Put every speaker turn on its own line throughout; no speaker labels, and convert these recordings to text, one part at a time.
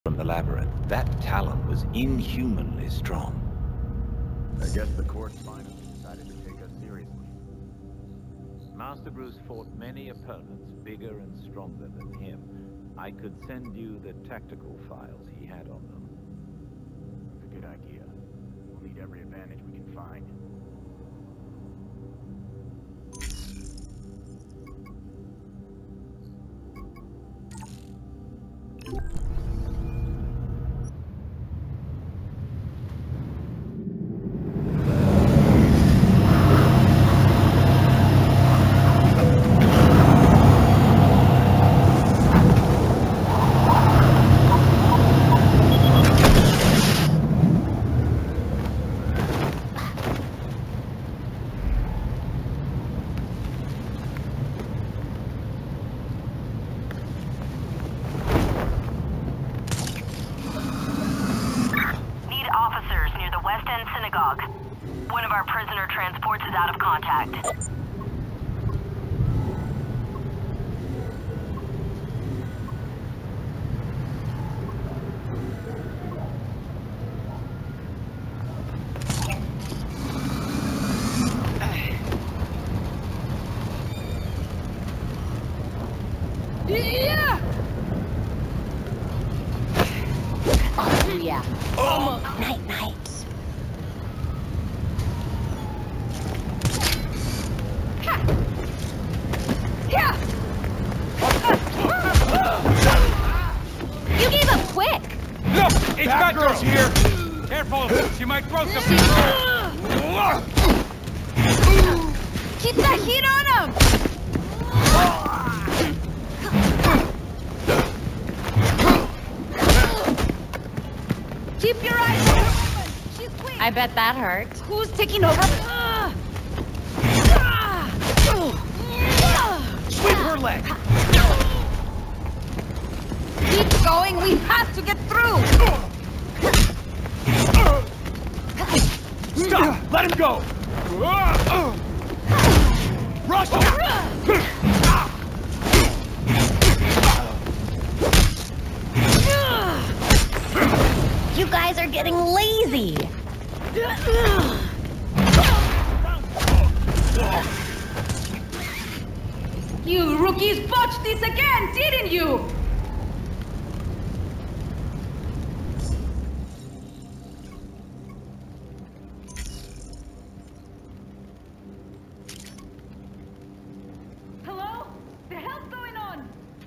from the labyrinth. That talon was inhumanly strong.
I guess the court finally decided to take us seriously.
Master Bruce fought many opponents bigger and stronger than him. I could send you the tactical files he had on them.
It's a good idea. We'll need every advantage we can find.
One of our prisoner transports is out of contact.
Oh, yeah. Night, night. You gave up quick!
Look! It's Batgirl's here! Careful! She might throw some people!
Keep that heat on him! Keep your eyes open! She's weak! I bet that hurt. Who's taking over?
Sweep her leg!
Keep going, we have to get through!
Stop! Let him go! Rush him!
You guys are getting lazy!
You rookies botched this again, didn't you? Hello? The hell's going on?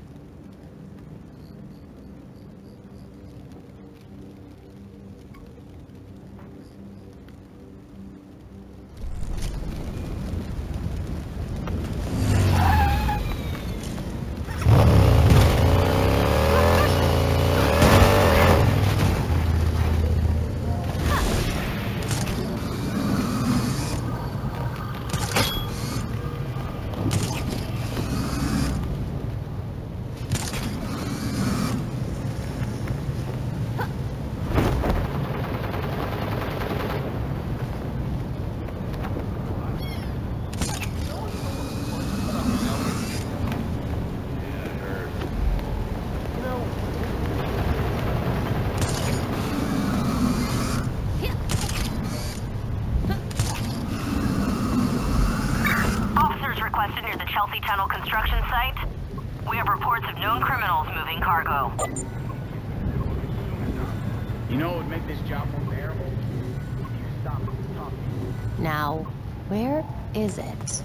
Near the Chelsea Tunnel construction site. We have reports of known criminals moving cargo.
You know what would make this job more bearable? If you stop talking.
Now, where is it?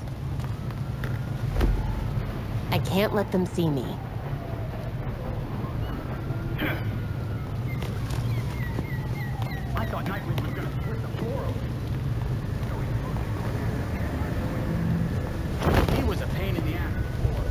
I can't let them see me.
I thought Nightwing was gonna split the floor open. He was a pain in the ass before.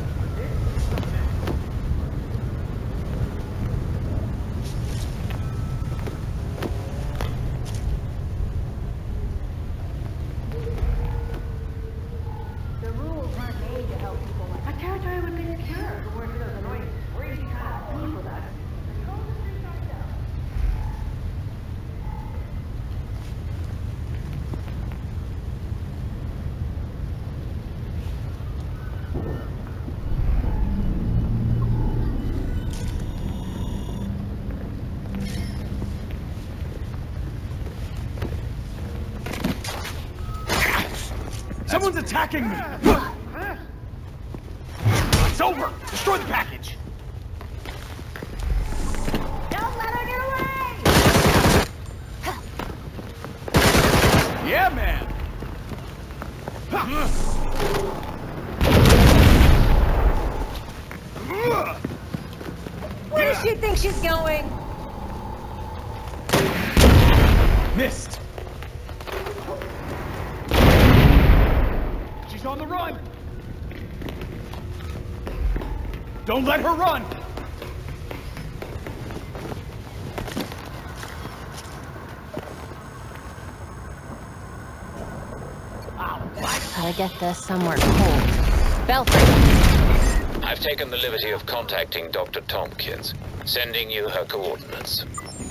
The rules weren't made to help people like... A territory would be secure, but we're those annoying, crazy kind of people that...
Someone's attacking me! It's over! Destroy the package!
Don't let her get away!
Yeah, man!
Where does she think she's going?
Missed! She's on the run! Don't let her run!
Gotta get this somewhere cold. Belfry!
I've taken the liberty of contacting Dr. Tompkins, sending you her coordinates.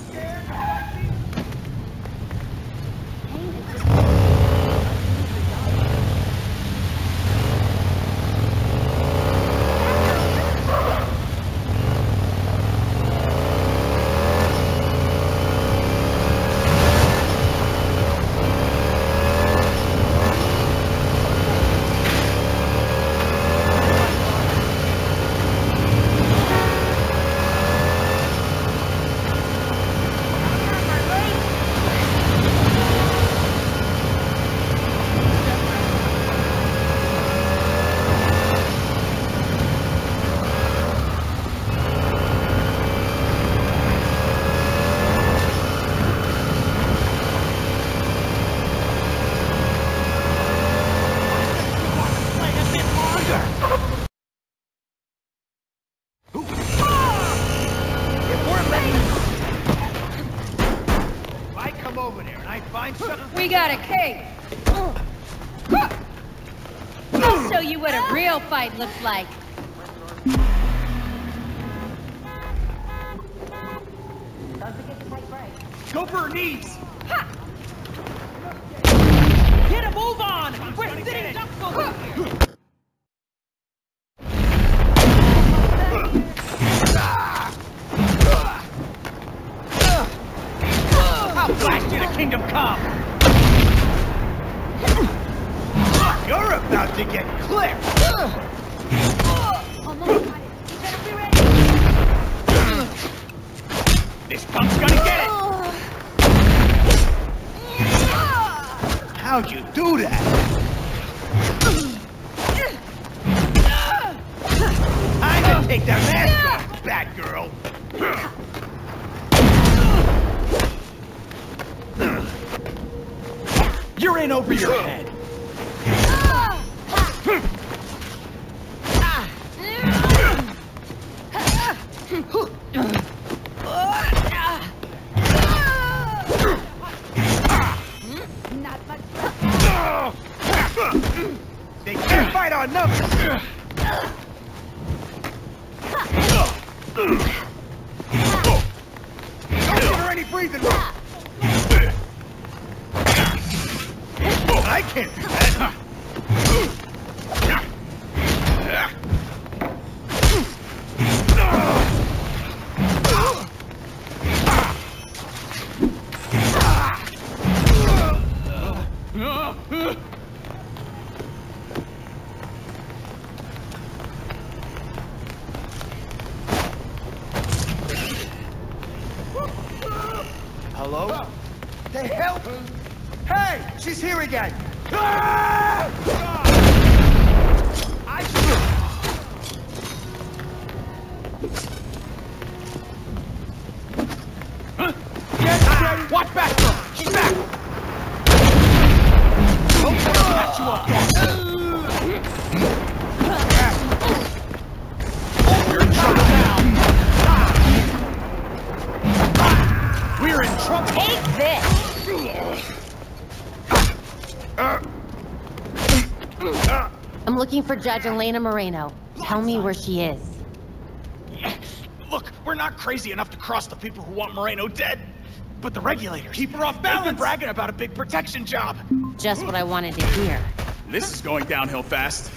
We got a case. I'll show you what a real fight looks like.
Go for her knees!
Get a move on! We're sitting ducks over here!
I'll blast you to Kingdom Come! You're about to get clipped!
Almost got it. You better be ready.
This punk's gonna get it! How'd you do that? Time to take that mask off, Batgirl! You're in over your head! They can't fight on numbers! Don't give her any breathing room! I can't do that! Hello? The hell? Hey! She's here again! Get ready! Watch back! She's back! Don't catch you up! You're in trouble now! We're in trouble!
Take this! I'm looking for Judge Elena Moreno. Tell me where she is.
Look, we're not crazy enough to cross the people who want Moreno dead. But the regulators keep her off balance. They've been bragging about a big protection job.
Just what I wanted to hear.
This is going downhill fast.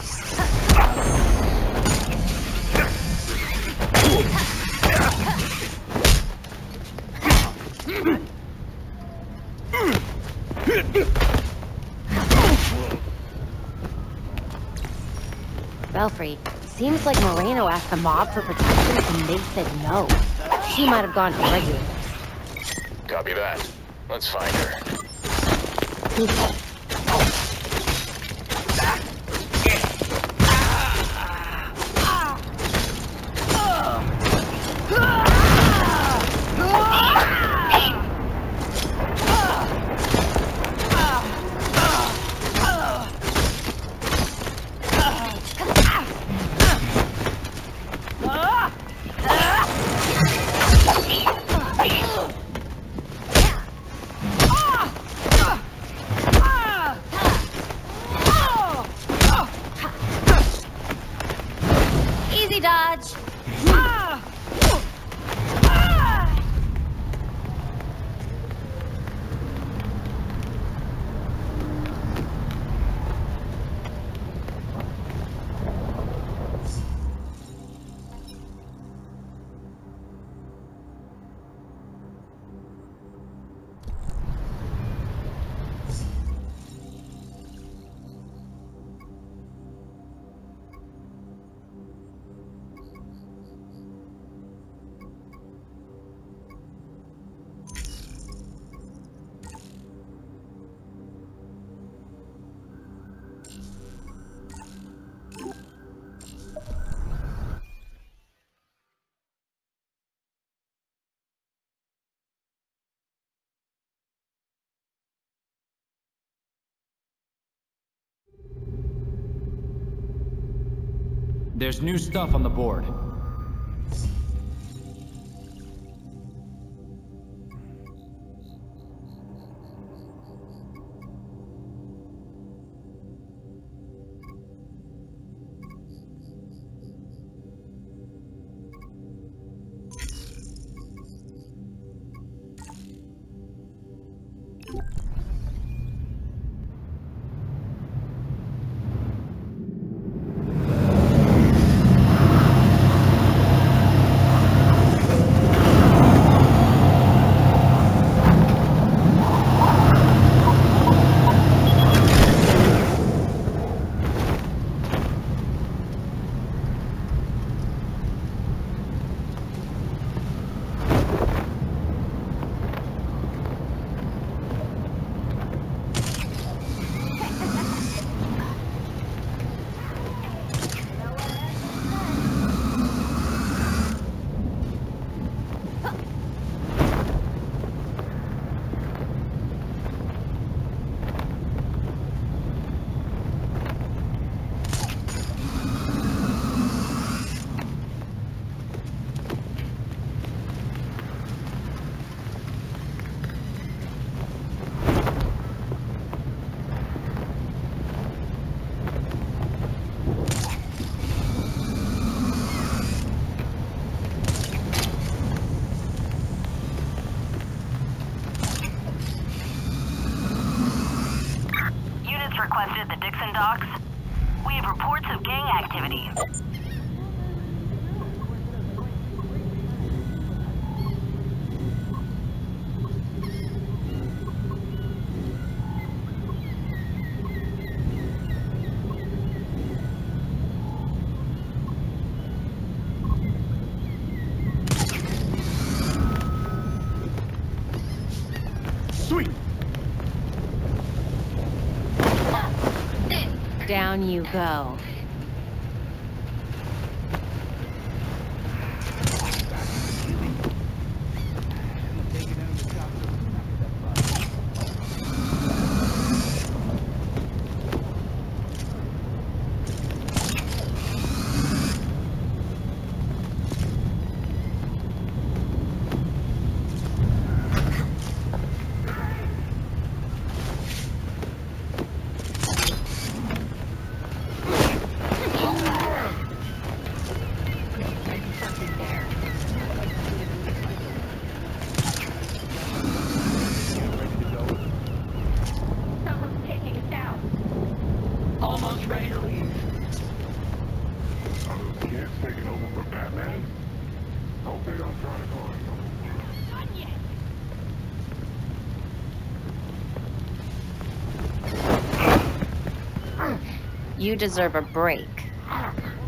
Belfry, seems like Moreno asked the mob for protection and they said no. She might have gone to regular.
Copy that. Let's find her.
Easy dodge.
There's new stuff on the board.
Requested the Dixon docks. We have reports of gang activity.
Sweet.
Down you go. You deserve a break.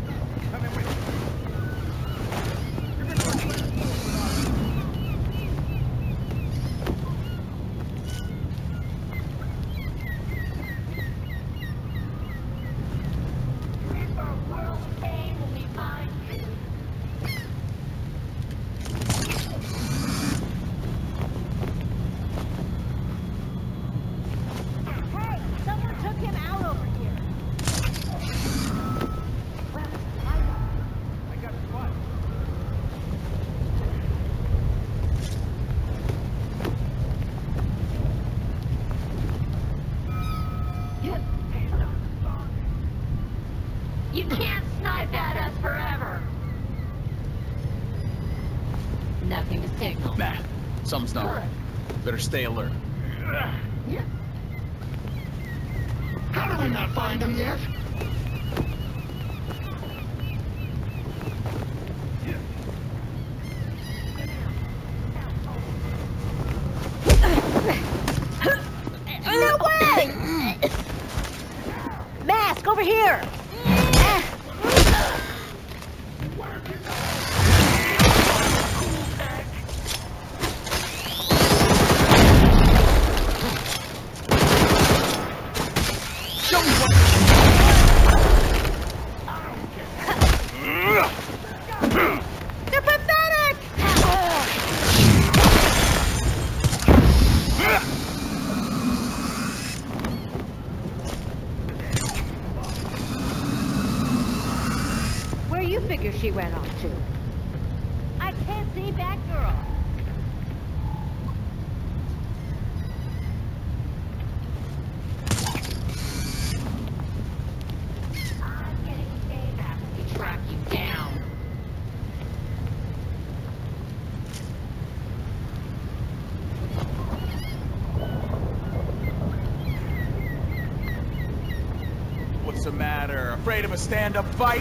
Something's not right. Better stay alert.
How did we not find him yet?
No way! Mask, over here! They're pathetic! Where you figure she went off to? I can't see Batgirl. I'm getting paid after we track you down.
What's the matter? Afraid of a stand-up fight?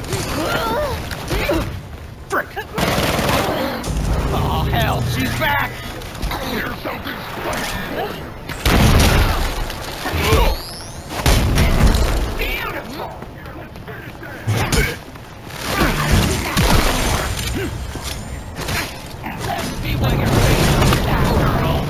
Frick! Oh, hell, she's back!
Here's something special. Beautiful! Let's see what you're made of, girl.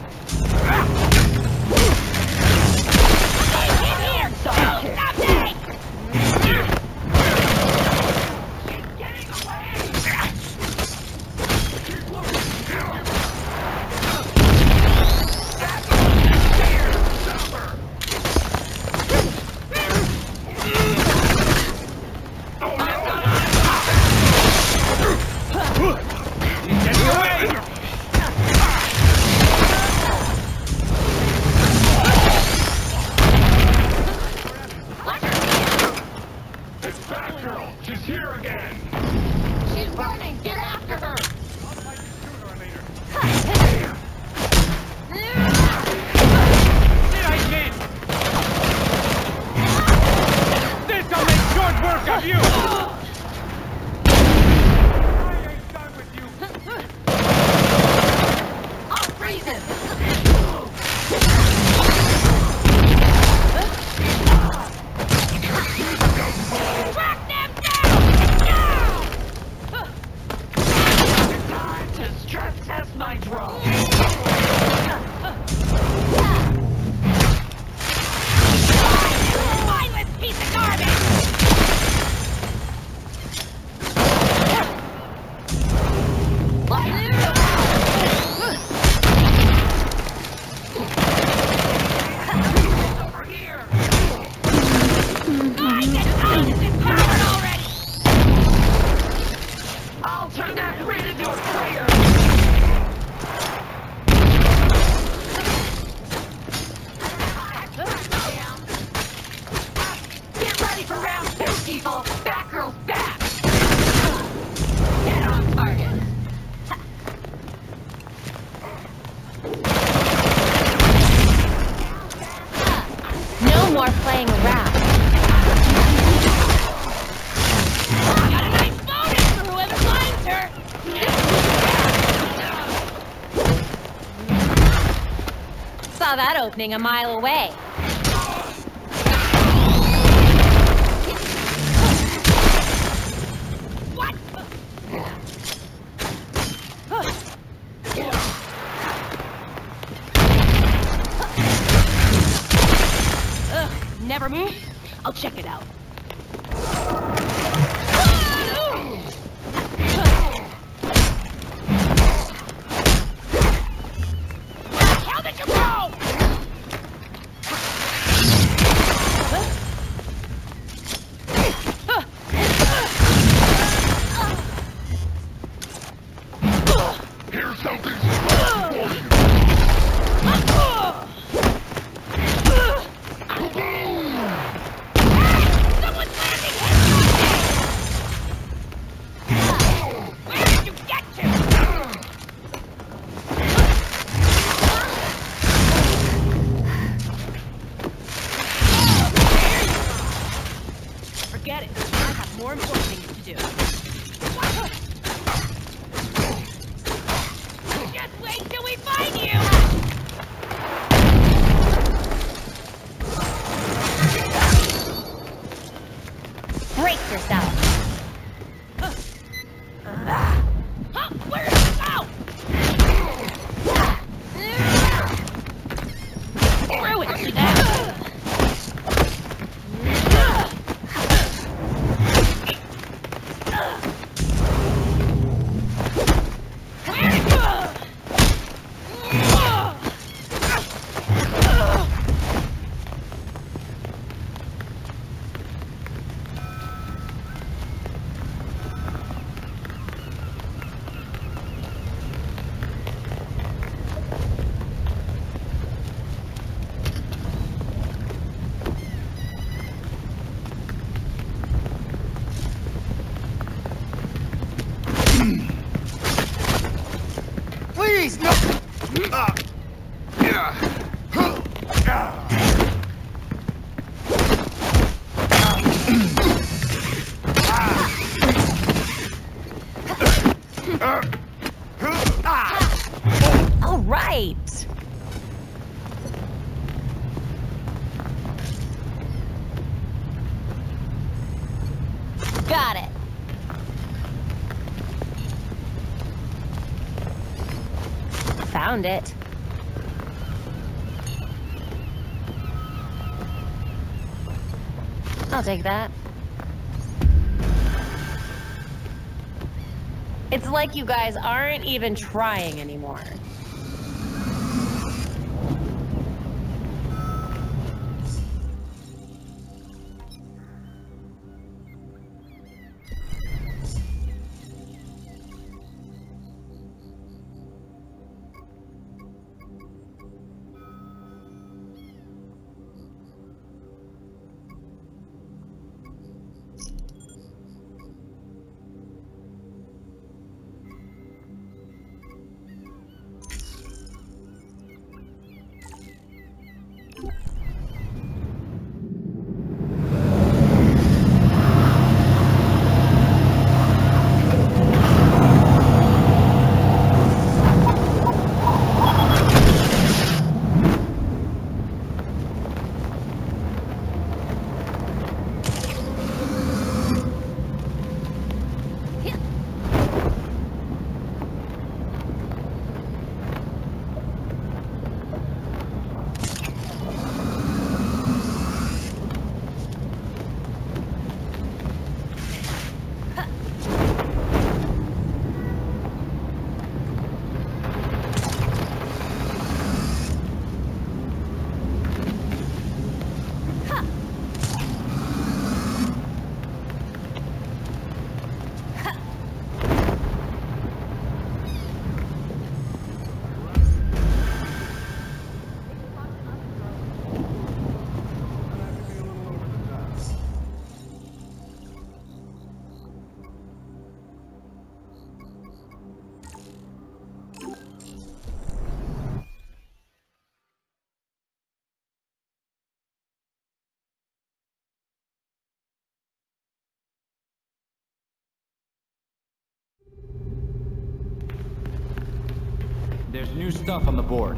She's here again! She's burning! Get after her! I'll fight you sooner or later.
I can't! This'll make short work of you! I ain't done with you!
I'll freeze him! Track them down! Now!
Time to stress test my drone!
Mindless piece of garbage!
Over here!
I get out of this power already!
I'll turn that grid into a crater! Get ready for round 2, people! Batgirl's back! Get on target!
No more playing around.
Got a nice bonus for whoever finds her!
Saw that opening a mile away.
What?
Ugh, never mind. I'll check it out.
How did you go?
Here's something special for you! Kaboom!
All right. Got it. Found it. I'll take that. It's like you guys aren't even trying anymore.
There's new stuff on the board.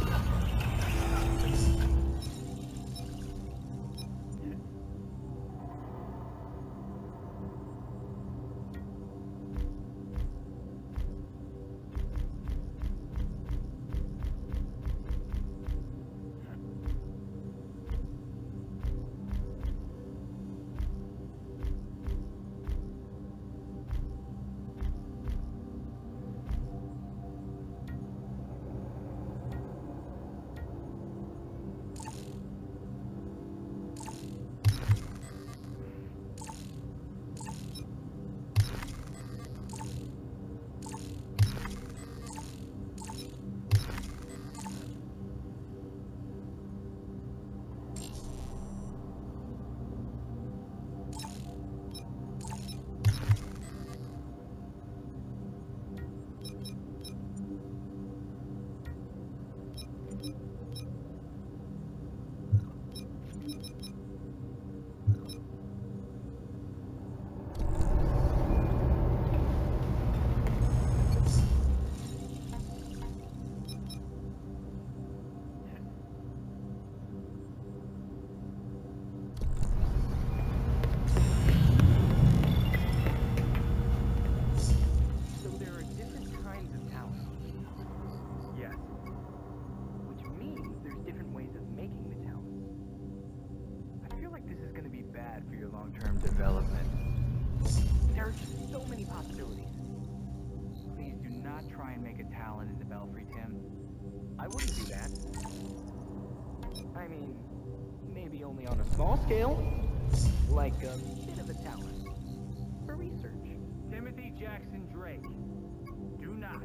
development. There are just so many possibilities. Please do not try and make a Talon in the Belfry, Tim. I wouldn't do that. I mean, maybe only on a small scale. Like a bit of a Talon. For research. Timothy Jackson Drake. Do not.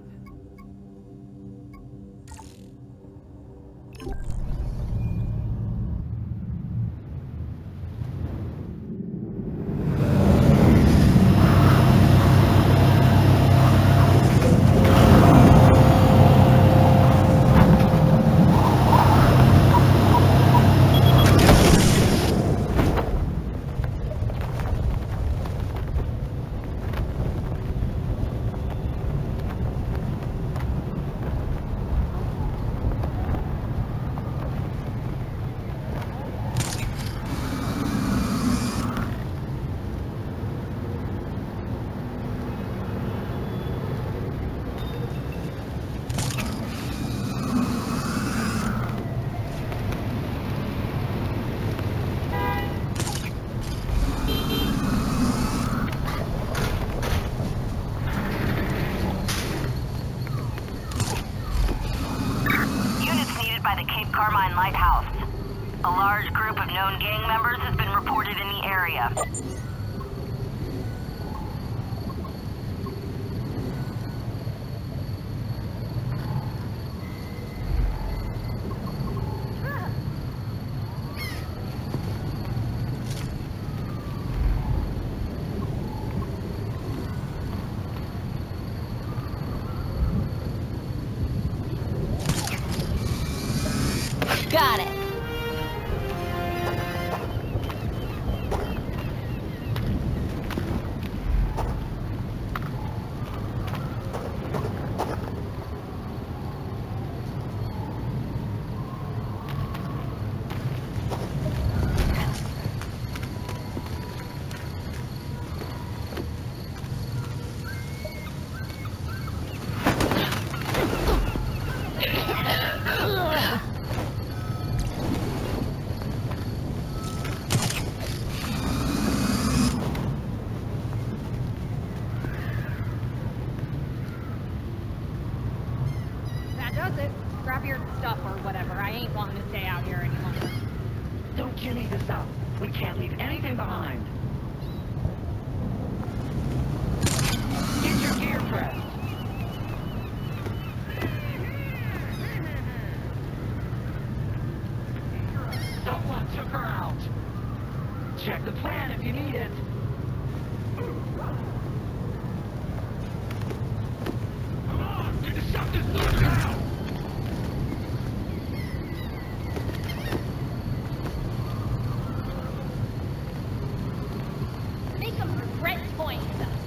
Carmine Lighthouse. A large group of known gang members has been reported in the area.
Got it.
That does it. Grab your stuff or whatever. I ain't wanting to stay out here any longer.
Don't jimmy this up. We can't leave anything behind. Get your gear pressed. Someone took her out. Check the plan if you need it. Come on, we can shut this thing down.
Make them regret toying with us.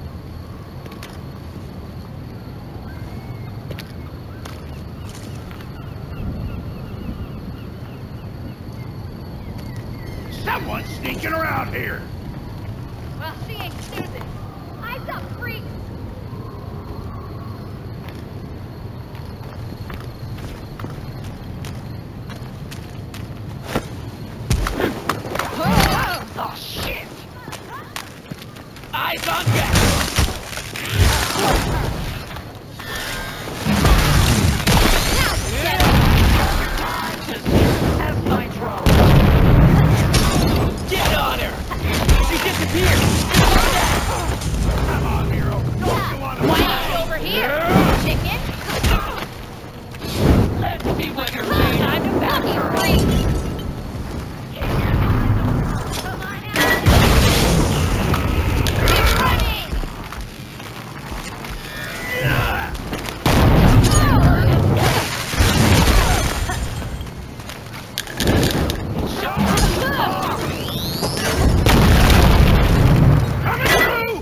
Someone's sneaking around here.
Well, she ain't Susan. Eyes up, freaks!
Oh, shit!
Eyes on deck.
Have nitro.
Get on her. She disappeared. Come on, hero. Don't you want to
Why over here, chicken?
Let's see what you're
Time to back your freak! Come on out! Keep running!
Coming through.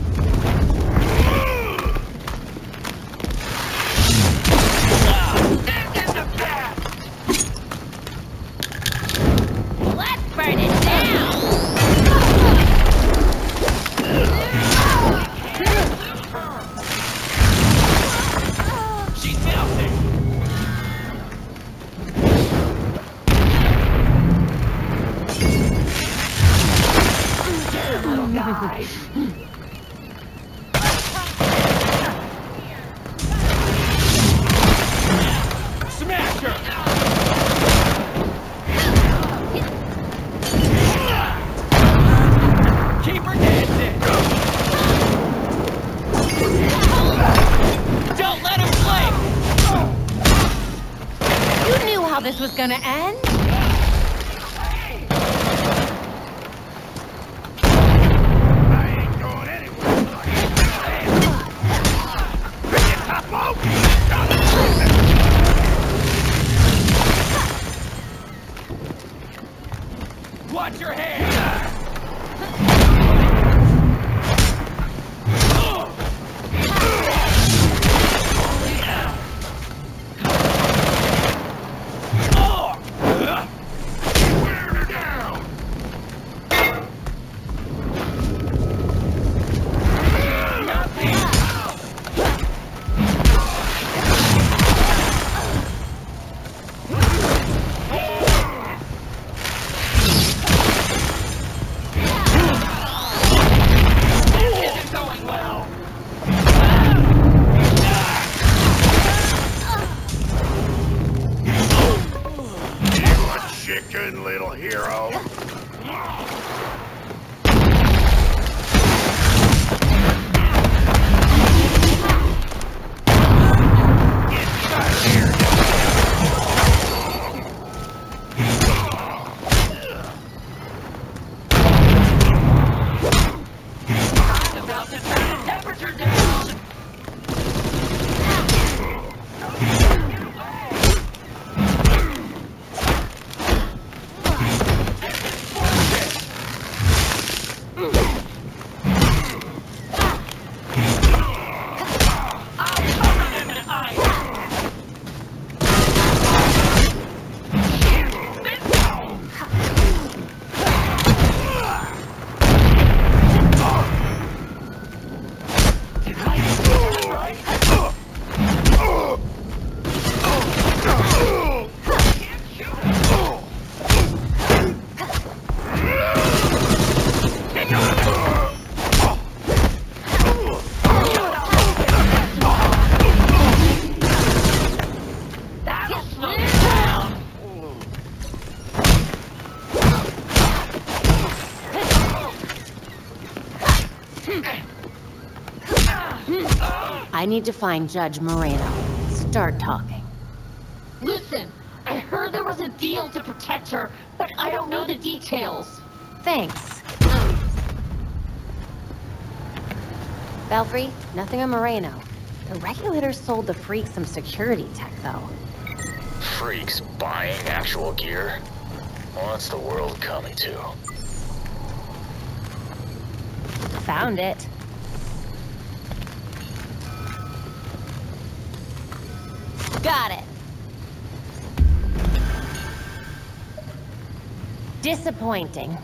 This is the best!
Let's burn it down!
She's down there.
Little guy.
Smash her. Keep her dancing. Don't let him play.
You knew how this was gonna end?
I ain't going anywhere. Bring it, Topo. Watch your hand.
chicken, little hero.
I need to find Judge Moreno. Start talking.
Listen, I heard there was a deal to protect her, but I don't know the details.
Thanks. Belfry, nothing on Moreno. The regulators sold the freak some security tech, though.
Freaks buying actual gear? What's the world coming to?
Found it. Got it. Disappointing.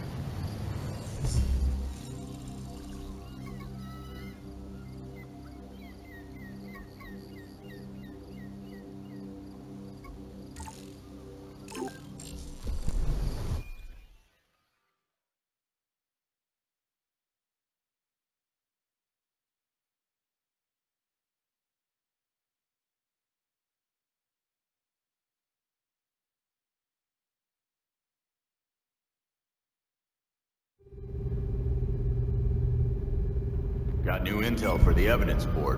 Got new intel for the evidence board.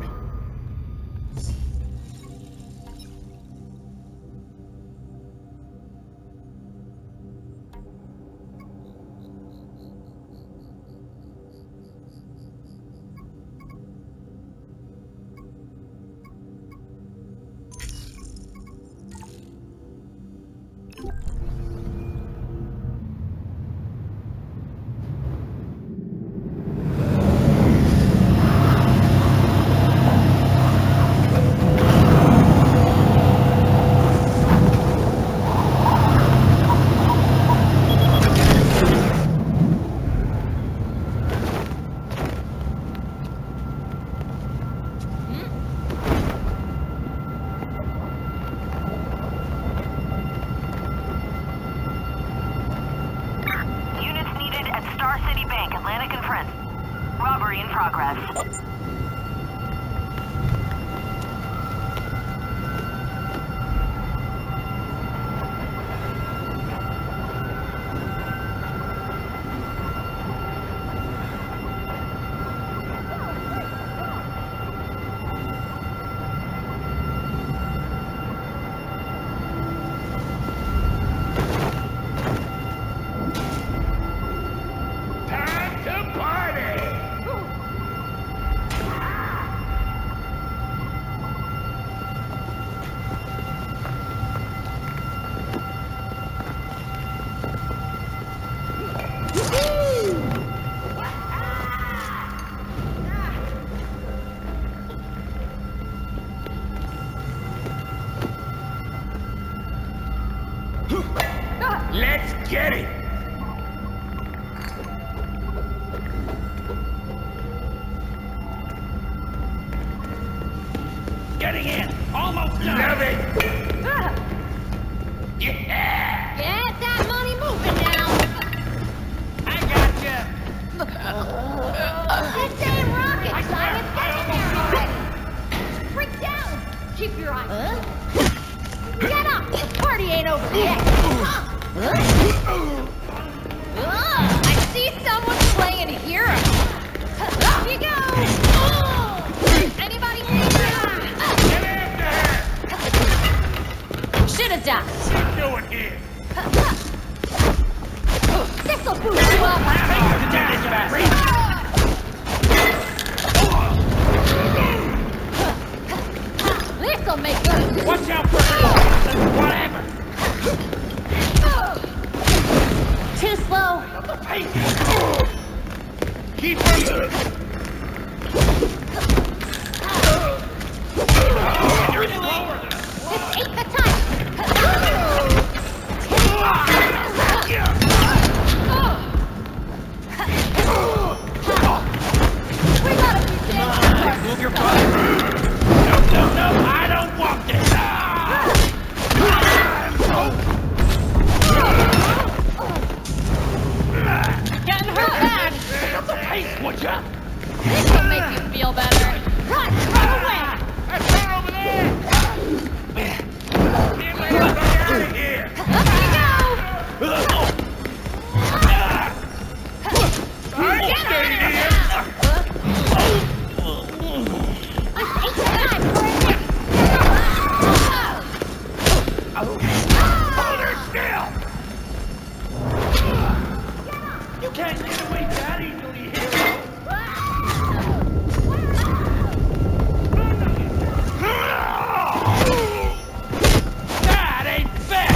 Robbery in progress.
Let's get it! Getting in! Almost done! Love it! Yeah!
Get that money moving now!
I gotcha!
This ain't rocket science! Get in there already! Freak down! Keep your eyes open! Get up! The party ain't over yet! Come! I see someone playing a hero. Here you go. Anybody see that? Should have done.
What are you doing here?
This'll boost you up. This'll make you.
Watch out for whatever.
Too slow.
Keep moving. You're slower than
This ain't the time. We gotta be safe.
move your butt. No, I don't want this.
Getting hurt bad.
Pace, would ya?
This'll make you feel better. Run away.
That's her over there. Get out of here.
Up you go.
I'll stay here.
This ain't the time for it.
Hold her still. You can't get away that easily, hero. That ain't fair.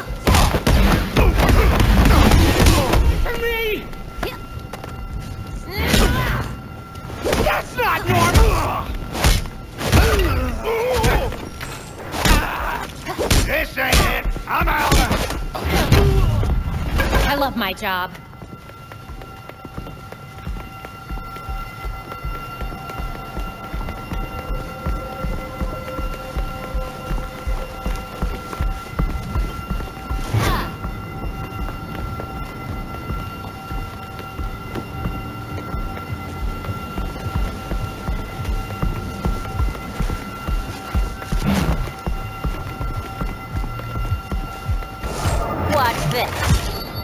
For me. That's not normal. This ain't it. I'm out.
I love my job. Watch this.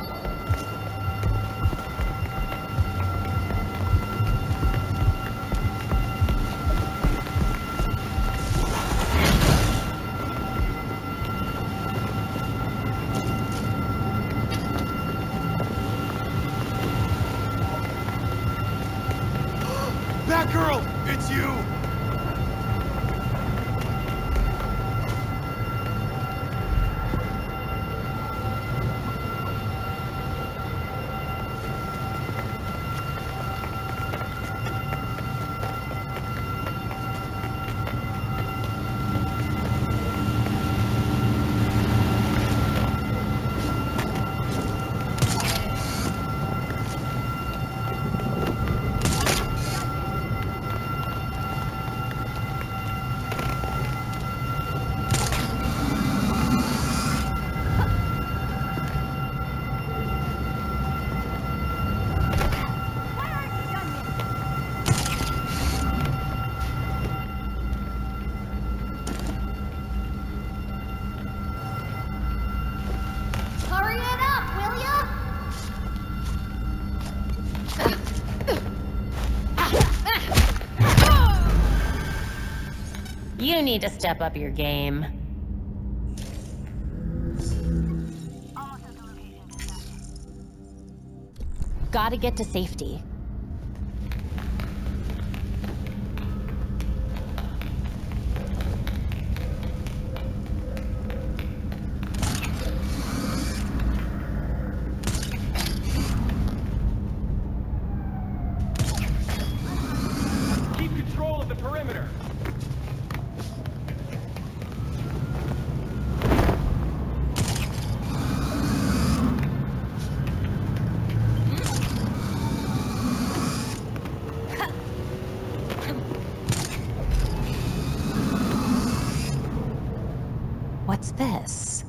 Batgirl, it's you! Hurry it up, will ya? You need to step up your game. Gotta get to safety.
Keep control of the perimeter.
What's this?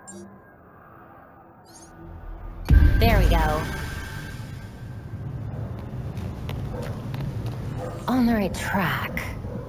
There we go. On the right track.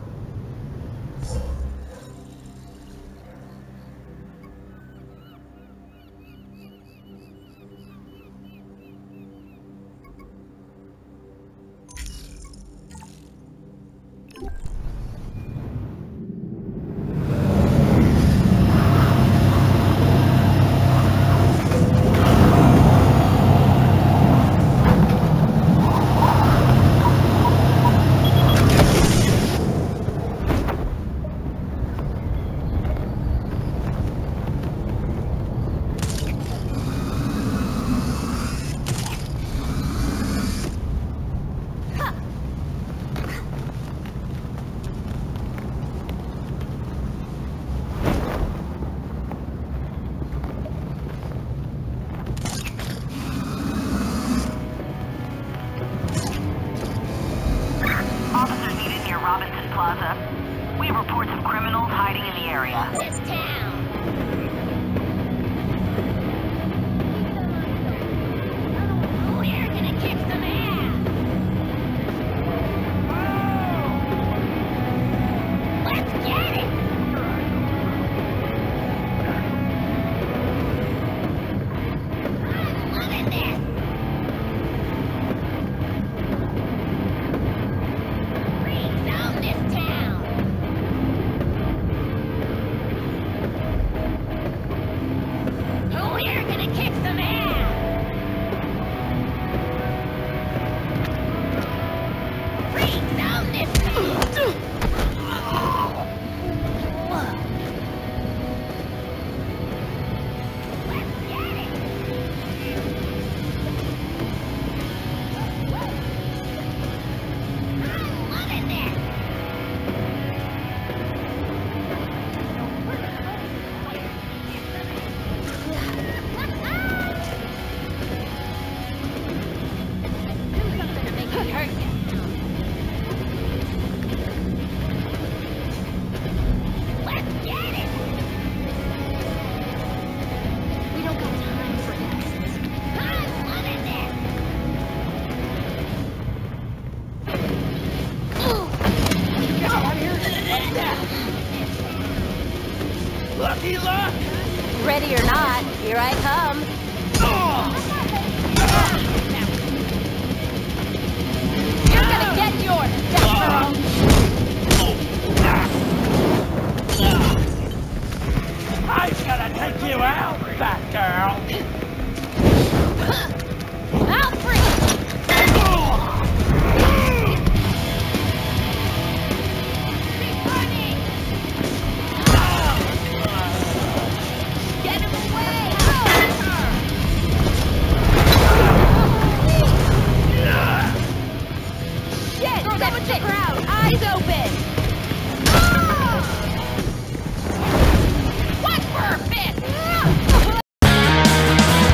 We have reports of criminals hiding in the area.
This town! We're gonna kick some ass! Let's get it! I'm loving this! Freaks own this town! We're gonna kick some ass! Freaks own this town! Let's get it! I'm loving this!
Lucky luck!
Ready or not, here I come. You're gonna get yours, Death
I'm gonna take you out, fat girl!
I'll free! Get him away! Shit! Seven check her out! Eyes open! Watch for her fist!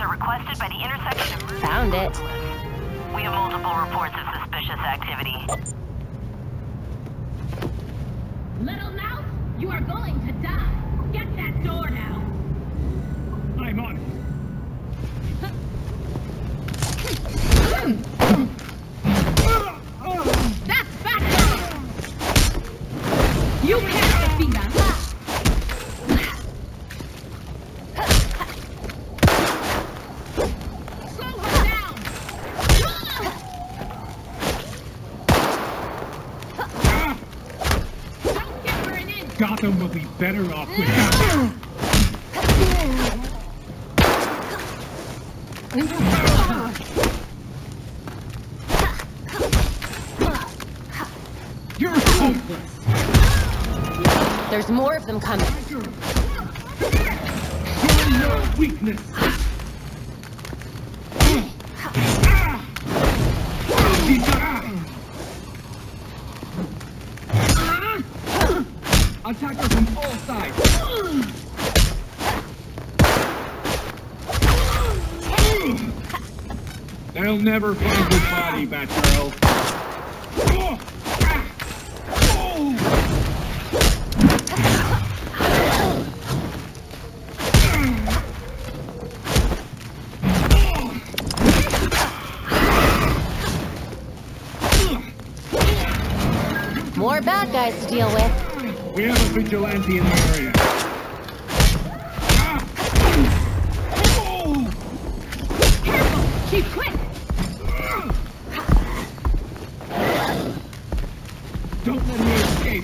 requested by the intersection of...
Found it.
We have multiple reports of suspicious activity.
Little mouse, you are going to die. Get that door now.
I'm on it.
That's back. You can't defeat us. Slow her down. Don't give her an inch.
Gotham will be better off without you. You're hopeless.
There's more of them coming.
Show no weakness. Attack her from all sides. They'll never find your body, Batgirl.
More bad guys to deal with.
We have a vigilante in the area.
Careful. She's quick.
Don't let me escape.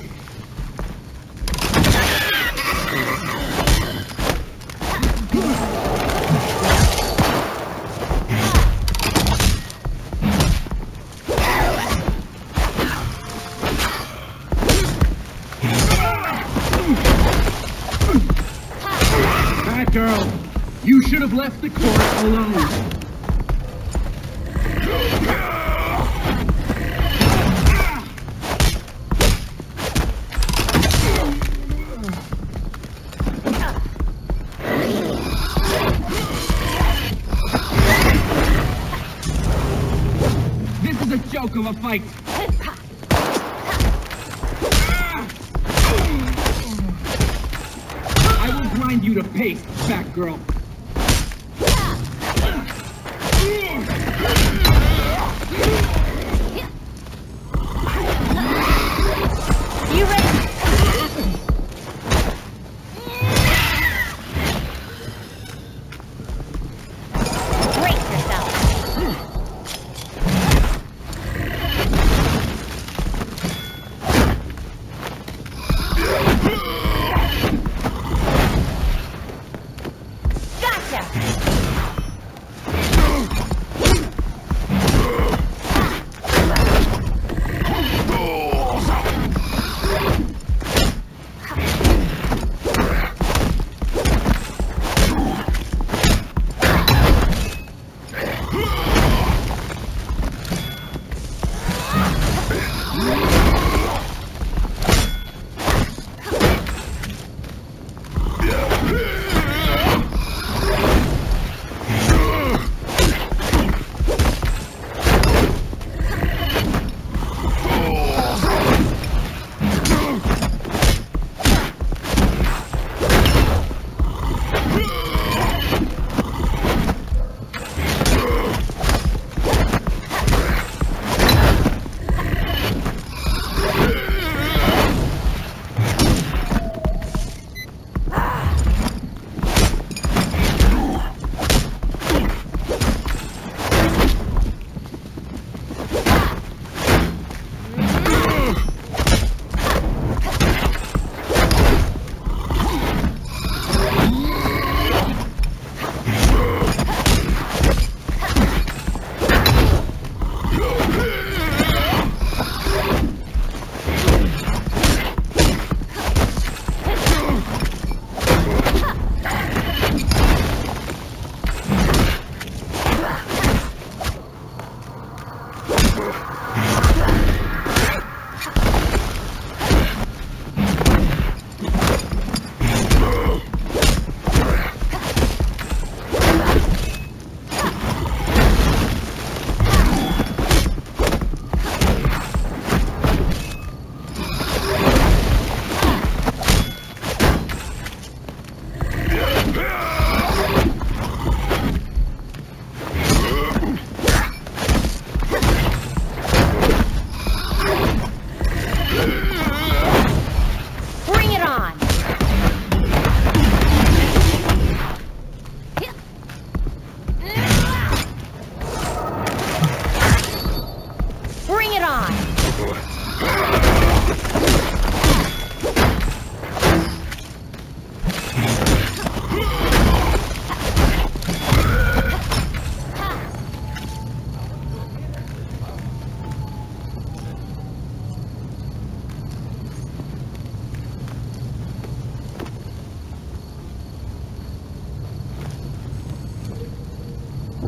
Batgirl, you should have left the court alone. This is a joke of a fight. I will grind you to paste, Batgirl.
You ready? Brace yourself. Gotcha!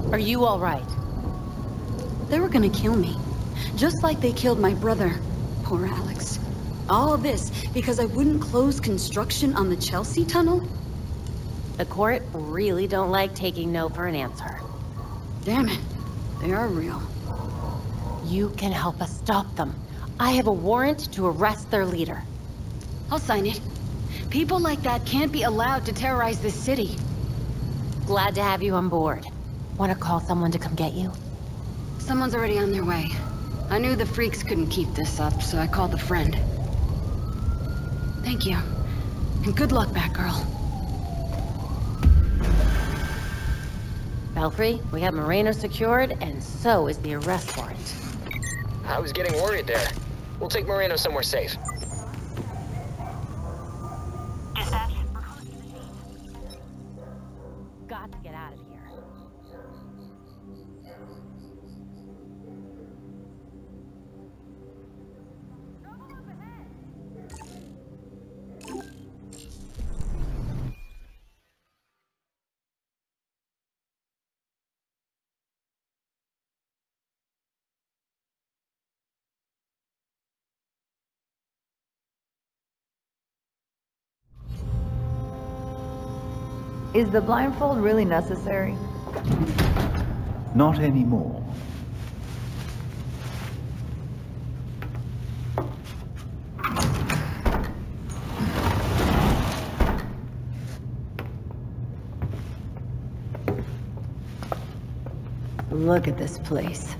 Are you all right?
They were gonna kill me. Just like they killed my brother. Poor Alex. All this because I wouldn't close construction on the Chelsea Tunnel?
The court really don't like taking no for an answer.
Damn it. They are real.
You can help us stop them. I have a warrant to arrest their leader.
I'll sign it. People like that can't be allowed to terrorize this city.
Glad to have you on board. Want to call someone to come get you?
Someone's already on their way. I knew the freaks couldn't keep this up, so I called a friend. Thank you. And good luck, Batgirl.
Belfry, we have Moreno secured, and so is the arrest warrant.
I was getting worried there. We'll take Moreno somewhere safe.
Dispatch, we're calling to the scene. Got to get out of here.
Is the blindfold really necessary?
Not anymore.
Look at this place.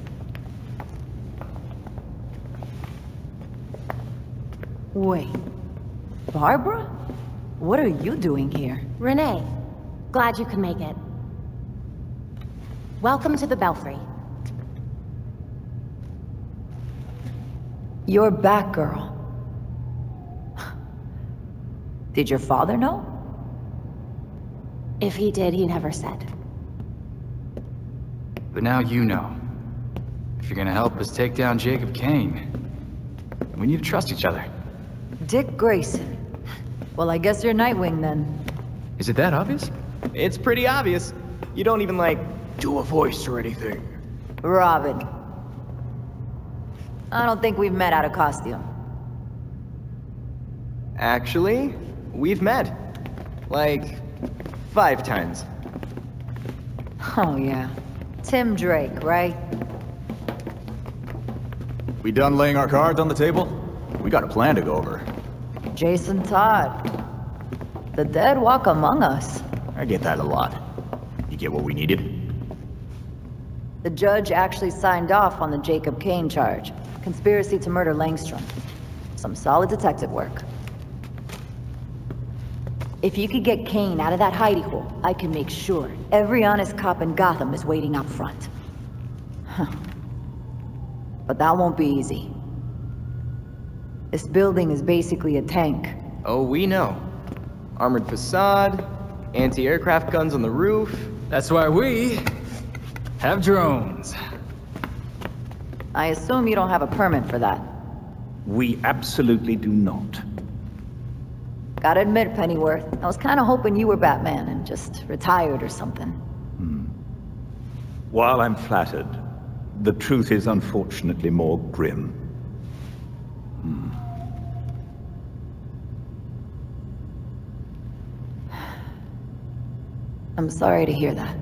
Wait. Barbara? What are you doing here?
Renee, glad you could make it. Welcome to the Belfry.
You're Batgirl. Did your father know?
If he did, he never said.
But now you know. If you're gonna help us take down Jacob Kane, we need to trust each other.
Dick Grayson. Well, I guess you're Nightwing then.
Is it that obvious?
It's pretty obvious. You don't even, like, do a voice or anything.
Robin. I don't think we've met out of costume.
Actually, we've met. Like, 5 times.
Oh, yeah. Tim Drake, right?
We done laying our cards on the table? We got a plan to go over.
Jason Todd. The dead walk among us.
I get that a lot. You get what we needed?
The judge actually signed off on the Jacob Kane charge. Conspiracy to murder Langstrom. Some solid detective work. If you could get Kane out of that hidey hole, I can make sure every honest cop in Gotham is waiting out front. Huh. But that won't be easy. This building is basically a tank.
Oh, we know. Armored facade, anti-aircraft guns on the roof.
That's why we have drones.
I assume you don't have a permit for that.
We absolutely do not.
Gotta admit, Pennyworth, I was kinda hoping you were Batman and just retired or something.
While I'm flattered, the truth is unfortunately more grim.
I'm sorry to hear that.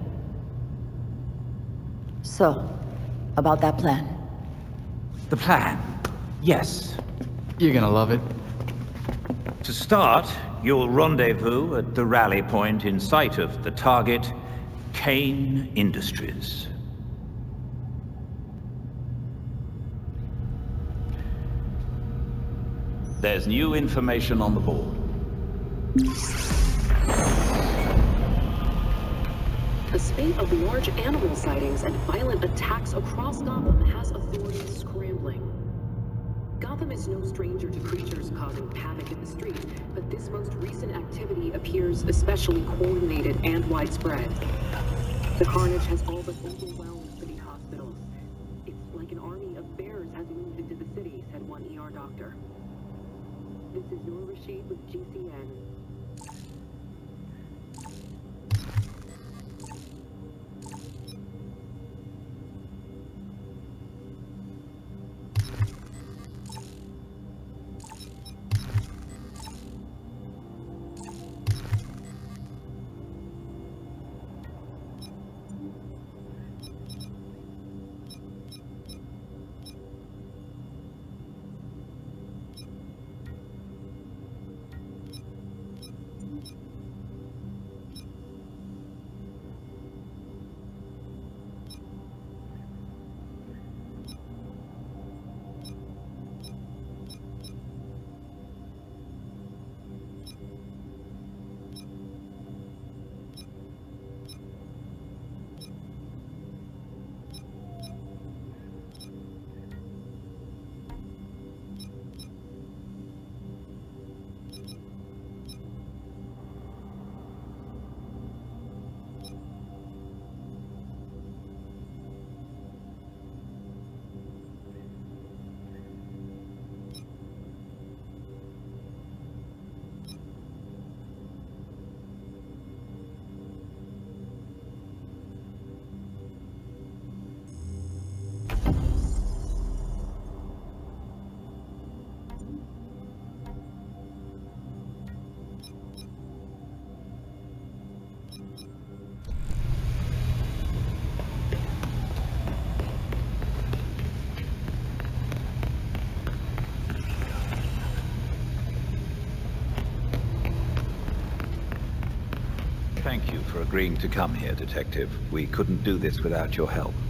So, about that plan.
The plan? Yes.
You're gonna love it.
To start, you'll rendezvous at the rally point in sight of the target, Kane Industries. There's new information on the board.
A spate of large animal sightings and violent attacks across Gotham has authorities scrambling. Gotham is no stranger to creatures causing panic in the street, but this most recent activity appears especially coordinated and widespread. The carnage has all but overwhelmed city hospitals. It's like an army of bears has moved into the city, said one ER doctor. This is Noor Rashid with GCN.
thank you for agreeing to come here, Detective. We couldn't do this without your help.